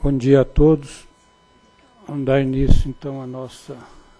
Bom dia a todos. Vamos dar início, então, à nossa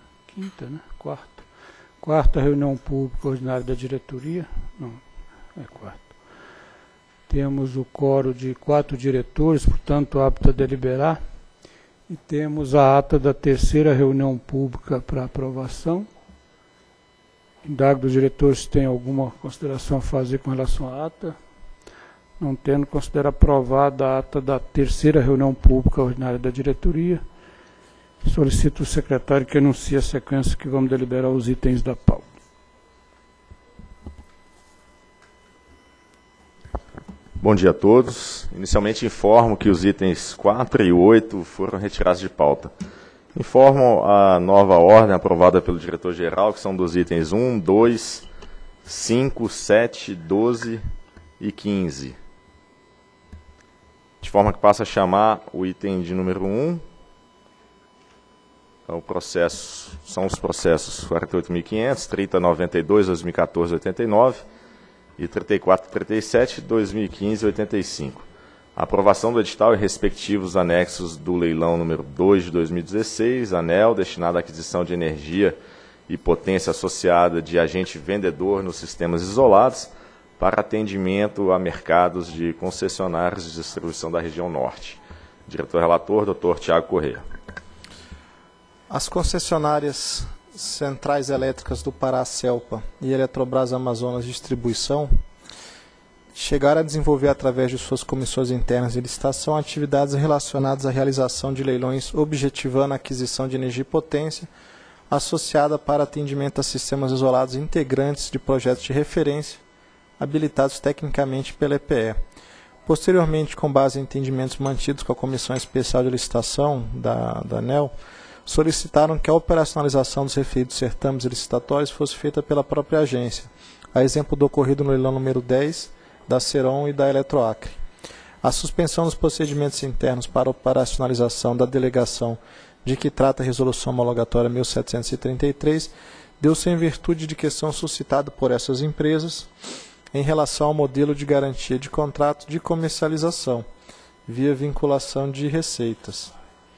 quarta reunião pública ordinária da diretoria. Não, é quarta. Temos o quórum de 4 diretores, portanto, apto a deliberar. E temos a ata da terceira reunião pública para aprovação. Indago dos diretores se tem alguma consideração a fazer com relação à ata. Não tendo, considero aprovada a ata da terceira reunião pública ordinária da diretoria. Solicito o secretário que anuncie a sequência que vamos deliberar os itens da pauta. Bom dia a todos. Inicialmente informo que os itens 4 e 8 foram retirados de pauta. Informo a nova ordem aprovada pelo diretor-geral, que são dos itens 1, 2, 5, 7, 12 e 15. De forma que passa a chamar o item de número 1. Então, são os processos 48.500, 3092, 2014, 89 e 3437, 2015 e 85. A aprovação do edital e respectivos anexos do leilão número 2 de 2016, ANEEL, destinado à aquisição de energia e potência associada de agente vendedor nos sistemas isolados, para atendimento a mercados de concessionários de distribuição da região norte. Diretor-relator, Dr. Tiago Corrêa. As concessionárias Centrais Elétricas do Pará, CELPA, e Eletrobras Amazonas Distribuição chegaram a desenvolver, através de suas comissões internas de licitação, atividades relacionadas à realização de leilões objetivando a aquisição de energia e potência associada para atendimento a sistemas isolados integrantes de projetos de referência habilitados tecnicamente pela EPE. Posteriormente, com base em entendimentos mantidos com a Comissão Especial de Licitação da ANEEL, solicitaram que a operacionalização dos referidos certames licitatórios fosse feita pela própria agência, a exemplo do ocorrido no leilão número 10 da Ceron e da Eletroacre. A suspensão dos procedimentos internos para operacionalização da delegação de que trata a Resolução Homologatória 1733 deu-se em virtude de questão suscitada por essas empresas em relação ao modelo de garantia de contrato de comercialização, via vinculação de receitas,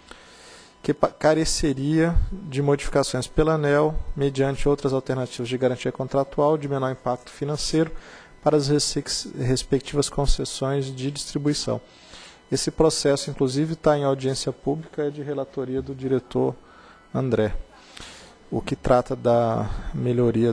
que careceria de modificações pela ANEEL, mediante outras alternativas de garantia contratual de menor impacto financeiro para as respectivas concessões de distribuição. Esse processo, inclusive, está em audiência pública, é de relatoria do diretor André, o que trata da melhoria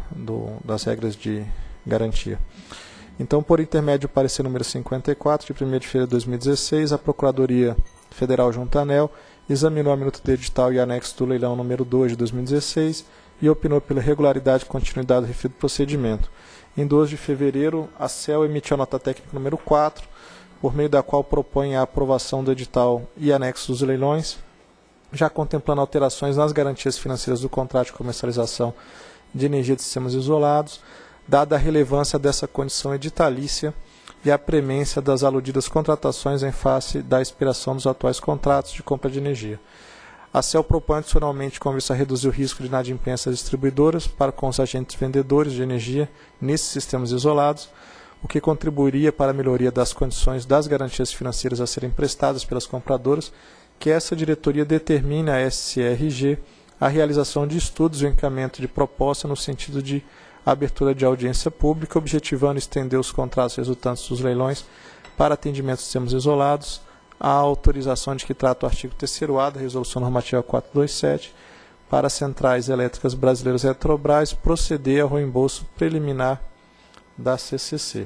das regras de garantia. Então, por intermédio do parecer número 54, de 1º de fevereiro de 2016, a Procuradoria Federal junto à ANEEL examinou a minuta do edital e anexo do leilão número 2 de 2016 e opinou pela regularidade e continuidade do referido procedimento. Em 12 de fevereiro, a CEL emitiu a nota técnica número 4, por meio da qual propõe a aprovação do edital e anexos dos leilões, já contemplando alterações nas garantias financeiras do contrato de comercialização de energia de sistemas isolados, dada a relevância dessa condição editalícia e a premência das aludidas contratações em face da expiração dos atuais contratos de compra de energia. A CEL propõe adicionalmente, com vista a reduzir o risco de inadimplência das distribuidoras para com os agentes vendedores de energia nesses sistemas isolados, o que contribuiria para a melhoria das condições das garantias financeiras a serem prestadas pelas compradoras, que essa diretoria determine à SCRG a realização de estudos e o encaminhamento de proposta no sentido de abertura de audiência pública, objetivando estender os contratos resultantes dos leilões para atendimento de sistemas isolados, a autorização de que trata o artigo 3º-A da Resolução Normativa 427, para as Centrais Elétricas Brasileiras Eletrobras proceder ao reembolso preliminar da CCC.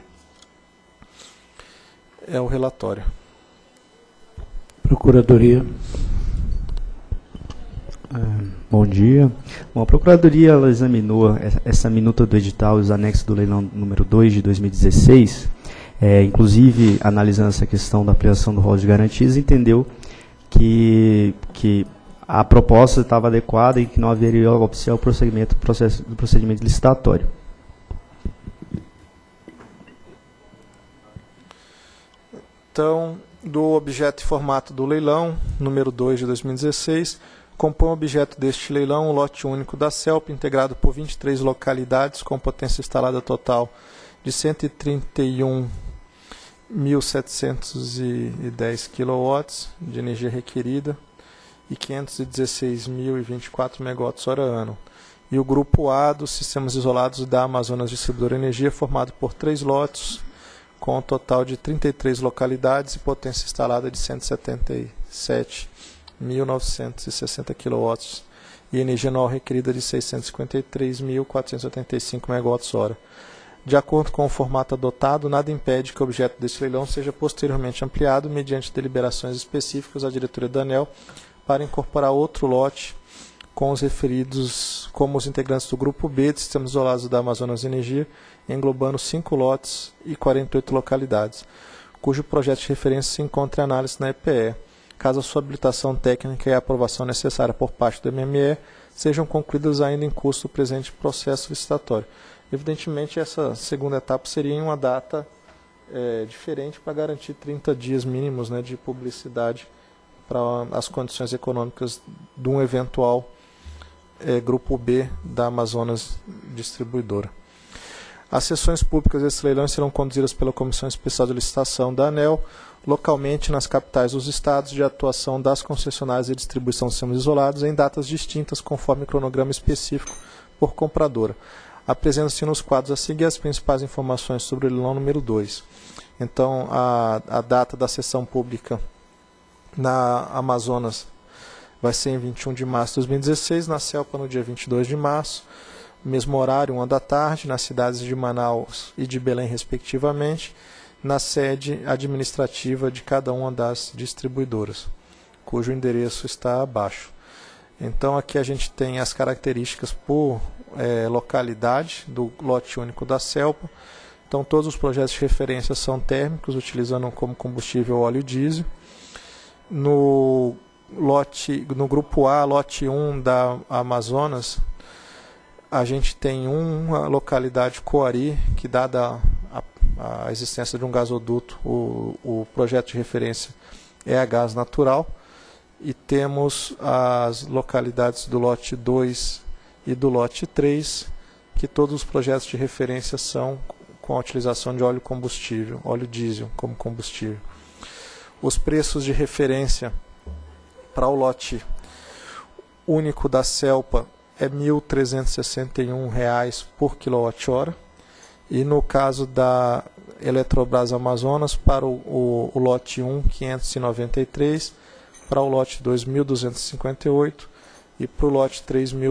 É o relatório. Procuradoria. Bom dia. Bom, a Procuradoria ela examinou essa minuta do edital e os anexos do leilão número 2 de 2016, inclusive analisando essa questão da ampliação do rol de garantias, entendeu que a proposta estava adequada e que não haveria óbice ao do procedimento licitatório. Então, do objeto e formato do leilão, número 2 de 2016, compõe o objeto deste leilão um lote único da CELP, integrado por 23 localidades, com potência instalada total de 131 1.710 kW de energia requerida e 516.024 MWh ano. E o grupo A dos sistemas isolados da Amazonas Distribuidora de Energia, formado por 3 lotes, com um total de 33 localidades e potência instalada de 177.960 kW e energia anual requerida de 653.485 MWh. De acordo com o formato adotado, nada impede que o objeto desse leilão seja posteriormente ampliado mediante deliberações específicas à diretoria da ANEEL para incorporar outro lote com os referidos como os integrantes do Grupo B de Sistemas Isolados da Amazonas Energia, englobando 5 lotes e 48 localidades, cujo projeto de referência se encontra em análise na EPE, caso a sua habilitação técnica e a aprovação necessária por parte do MME sejam concluídas ainda em curso do presente processo licitatório. Evidentemente, essa segunda etapa seria em uma data diferente para garantir 30 dias mínimos, né, de publicidade para as condições econômicas de um eventual Grupo B da Amazonas Distribuidora. As sessões públicas desse leilão serão conduzidas pela Comissão Especial de Licitação da ANEEL, localmente nas capitais dos estados de atuação das concessionárias de distribuição de sistemas isolados em datas distintas, conforme cronograma específico por compradora. Apresenta-se nos quadros a seguir as principais informações sobre o leilão número 2. Então, a data da sessão pública na Amazonas vai ser em 21 de março de 2016, na CELPA no dia 22 de março, mesmo horário, 1 da tarde, nas cidades de Manaus e de Belém, respectivamente, na sede administrativa de cada uma das distribuidoras, cujo endereço está abaixo. Então, aqui a gente tem as características por localidade do lote único da CELPA. Então, todos os projetos de referência são térmicos, utilizando como combustível óleo diesel. No grupo A, lote 1 da Amazonas, a gente tem uma localidade, Coari, que dada a existência de um gasoduto, o projeto de referência é a gás natural. E temos as localidades do lote 2 e do lote 3, que todos os projetos de referência são com a utilização de óleo combustível, óleo diesel como combustível. Os preços de referência para o lote único da CELPA é R$ 1.361 por kWh, e no caso da Eletrobras Amazonas, para o lote 1, R$ 593, para o lote 2, R$ 1.258 e para o lote 3, R$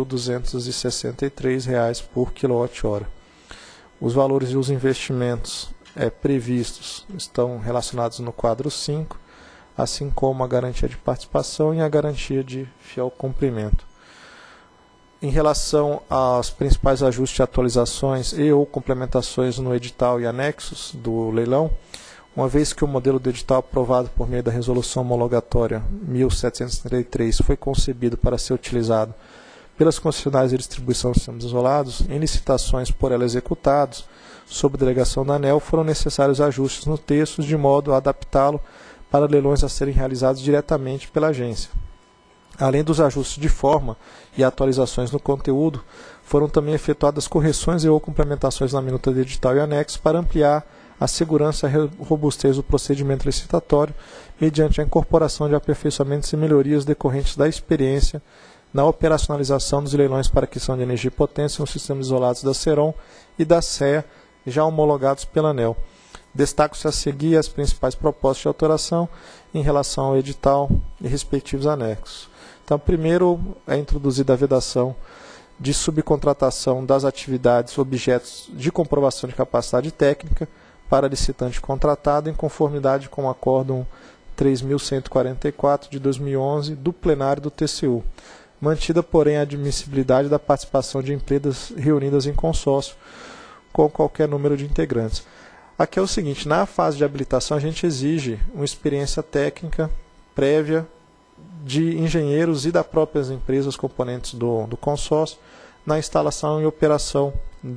1.263 por kWh. Os valores e os investimentos previstos estão relacionados no quadro 5, assim como a garantia de participação e a garantia de fiel cumprimento. Em relação aos principais ajustes e atualizações e ou complementações no edital e anexos do leilão, uma vez que o modelo do edital aprovado por meio da Resolução Homologatória 1733 foi concebido para ser utilizado pelas concessionárias de distribuição de sistemas isolados, em licitações por ela executados, sob delegação da ANEEL, foram necessários ajustes no texto de modo a adaptá-lo para leilões a serem realizados diretamente pela agência. Além dos ajustes de forma e atualizações no conteúdo, foram também efetuadas correções e ou complementações na minuta de edital e anexo para ampliar a segurança e a robustez do procedimento licitatório, mediante a incorporação de aperfeiçoamentos e melhorias decorrentes da experiência na operacionalização dos leilões para aquisição de energia e potência nos sistemas isolados da Ceron e da CEA, já homologados pela ANEEL. Destaco-se a seguir as principais propostas de alteração em relação ao edital e respectivos anexos. Então, primeiro é introduzida a vedação de subcontratação das atividades objetos de comprovação de capacidade técnica para licitante contratado, em conformidade com o Acórdão 3.144 de 2011 do plenário do TCU, mantida, porém, a admissibilidade da participação de empresas reunidas em consórcio com qualquer número de integrantes. Aqui é o seguinte: na fase de habilitação a gente exige uma experiência técnica prévia de engenheiros e das próprias empresas componentes do consórcio na instalação e operação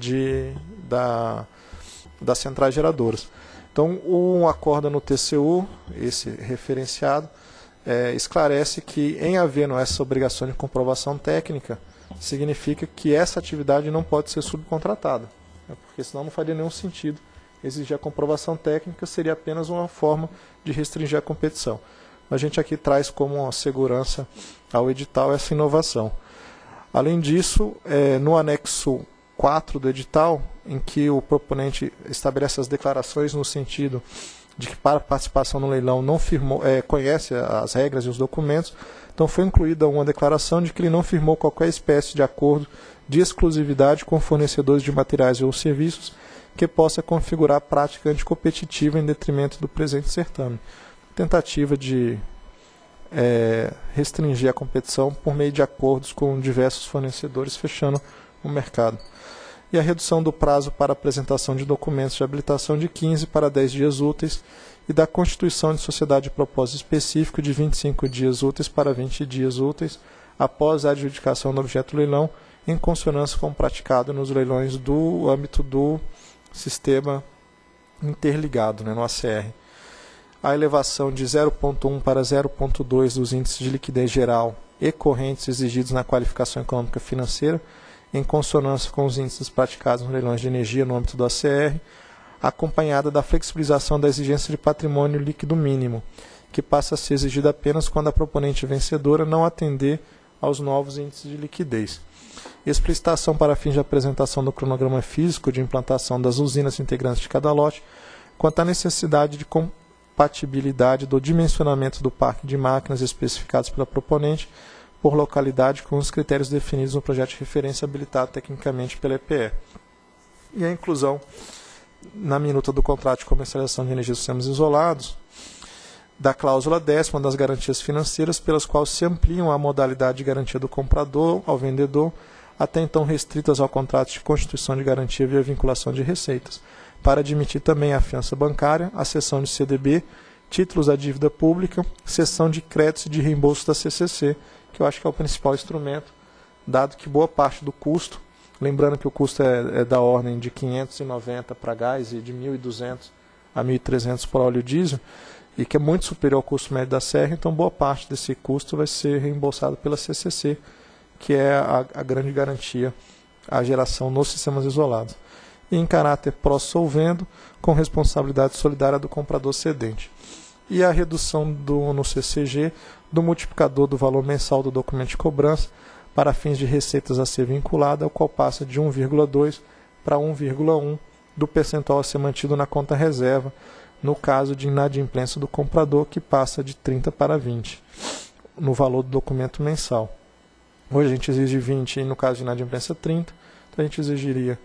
das centrais geradoras. Então, um acordo no TCU, esse referenciado, esclarece que, em havendo essa obrigação de comprovação técnica, significa que essa atividade não pode ser subcontratada, porque senão não faria nenhum sentido exigir a comprovação técnica seria apenas uma forma de restringir a competição. A gente aqui traz como uma segurança ao edital essa inovação. Além disso, no anexo 4 do edital, em que o proponente estabelece as declarações no sentido de que para participação no leilão não firmou, conhece as regras e os documentos, então foi incluída uma declaração de que ele não firmou qualquer espécie de acordo de exclusividade com fornecedores de materiais ou serviços que possa configurar prática anticompetitiva em detrimento do presente certame. Tentativa de restringir a competição por meio de acordos com diversos fornecedores, fechando o mercado. E a redução do prazo para apresentação de documentos de habilitação de 15 para 10 dias úteis e da constituição de sociedade de propósito específico de 25 dias úteis para 20 dias úteis após a adjudicação do objeto do leilão, em consonância com o praticado nos leilões do âmbito do sistema interligado, no ACR. A elevação de 0,1 para 0,2 dos índices de liquidez geral e correntes exigidos na qualificação econômica financeira, em consonância com os índices praticados nos leilões de energia no âmbito do ACR, acompanhada da flexibilização da exigência de patrimônio líquido mínimo, que passa a ser exigida apenas quando a proponente vencedora não atender aos novos índices de liquidez. Explicitação para fins de apresentação do cronograma físico de implantação das usinas integrantes de cada lote, quanto à necessidade de compatibilidade do dimensionamento do parque de máquinas especificados pela proponente por localidade com os critérios definidos no projeto de referência habilitado tecnicamente pela EPE. E a inclusão na minuta do contrato de comercialização de energia de sistemas isolados da cláusula 10ª das garantias financeiras, pelas quais se ampliam a modalidade de garantia do comprador ao vendedor, até então restritas ao contrato de constituição de garantia via vinculação de receitas, para admitir também a fiança bancária, a cessão de CDB, títulos da dívida pública, cessão de créditos e de reembolso da CCC, que eu acho que é o principal instrumento, dado que boa parte do custo, lembrando que o custo é da ordem de 590 para gás e de 1.200 a 1.300 para óleo diesel, e que é muito superior ao custo médio da serra, então boa parte desse custo vai ser reembolsado pela CCC, que é a grande garantia à geração nos sistemas isolados. E em caráter pró-solvendo, com responsabilidade solidária do comprador cedente. E a redução no CCG do multiplicador do valor mensal do documento de cobrança para fins de receitas a ser vinculada, ao qual passa de 1,2 para 1,1 do percentual a ser mantido na conta reserva, no caso de inadimplência do comprador, que passa de 30 para 20 no valor do documento mensal. Hoje a gente exige 20 e no caso de inadimplência 30, então a gente exigiria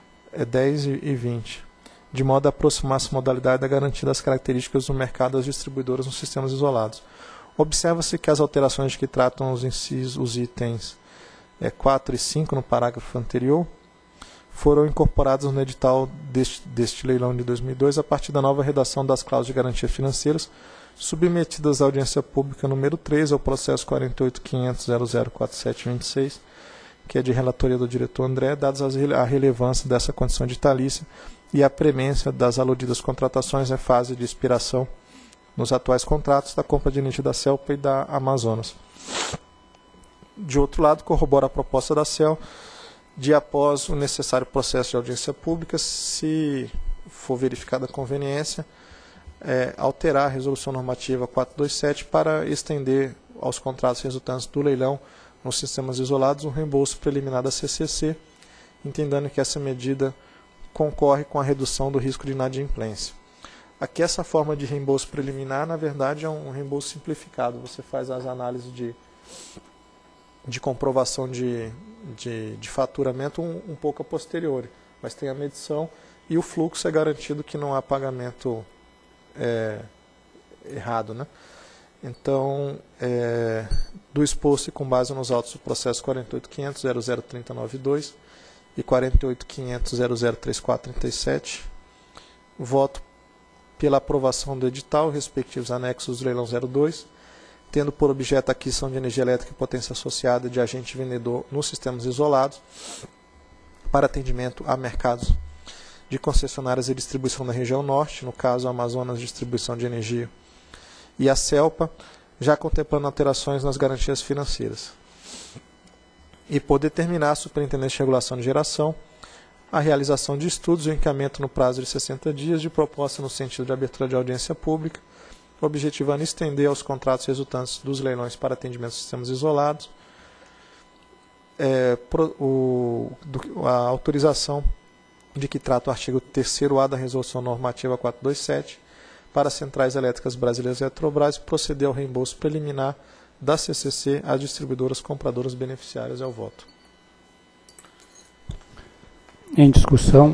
10 e 20, de modo a aproximar-se a modalidade da garantia das características do mercado das distribuidoras nos sistemas isolados. Observa-se que as alterações de que tratam os itens 4 e 5 no parágrafo anterior foram incorporadas no edital deste leilão de 2002 a partir da nova redação das cláusulas de garantia financeiras submetidas à audiência pública número 3 ao processo 48.500.004726, que é de relatoria do diretor André, dadas a relevância dessa condição editalícia e a premência das aludidas contratações em fase de expiração nos atuais contratos da compra de energia da CELPA e da Amazonas. De outro lado, corrobora a proposta da CEL de, após o necessário processo de audiência pública, se for verificada a conveniência, alterar a resolução normativa 427 para estender aos contratos resultantes do leilão nos sistemas isolados um reembolso preliminar da CCC, entendendo que essa medida concorre com a redução do risco de inadimplência. Aqui essa forma de reembolso preliminar, na verdade, é um reembolso simplificado. Você faz as análises de comprovação de faturamento um pouco a posteriori, mas tem a medição e o fluxo é garantido que não há pagamento errado, né? Então, do exposto e com base nos autos do processo 48.500.003092 e 48.500.003437, voto pela aprovação do edital, respectivos anexos do leilão 02, tendo por objeto a aquisição de energia elétrica e potência associada de agente vendedor nos sistemas isolados, para atendimento a mercados de concessionárias e distribuição da região norte, no caso Amazonas Distribuição de Energia, e a CELPA, já contemplando alterações nas garantias financeiras. E por determinar a Superintendência de Regulação de Geração a realização de estudos e o encaminhamento no prazo de 60 dias de proposta no sentido de abertura de audiência pública, objetivando estender aos contratos resultantes dos leilões para atendimento de sistemas isolados a autorização de que trata o artigo 3º-A da Resolução Normativa 427 para as Centrais Elétricas Brasileiras e Eletrobras e proceder ao reembolso preliminar da CCC às distribuidoras compradoras beneficiárias. É o voto. Em discussão.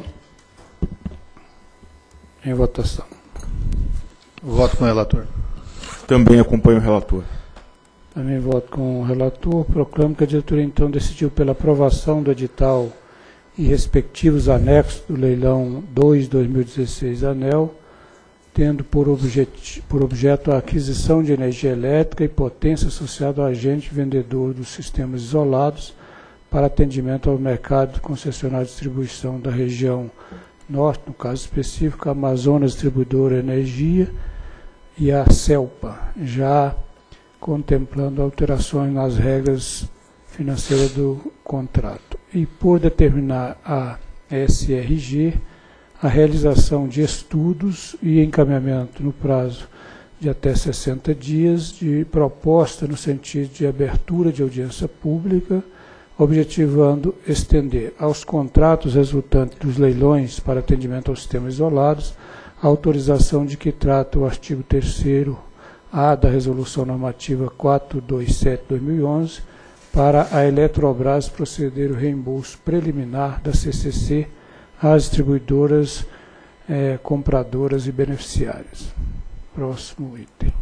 Em votação. Voto com o relator. Também acompanho o relator. Também voto com o relator. Proclamo que a diretoria, então, decidiu pela aprovação do edital e respectivos anexos do leilão 2/2016 ANEEL, tendo por objeto a aquisição de energia elétrica e potência associada ao agente vendedor dos sistemas isolados para atendimento ao mercado concessionário de distribuição da região norte, no caso específico, a Amazonas Distribuidora Energia e a CELPA, já contemplando alterações nas regras financeiras do contrato. E por determinar a SRG a realização de estudos e encaminhamento no prazo de até 60 dias de proposta no sentido de abertura de audiência pública, objetivando estender aos contratos resultantes dos leilões para atendimento aos sistemas isolados a autorização de que trata o artigo 3º-A da Resolução Normativa 427/2011 para a Eletrobras proceder o reembolso preliminar da CCC às distribuidoras, compradoras e beneficiárias. Próximo item.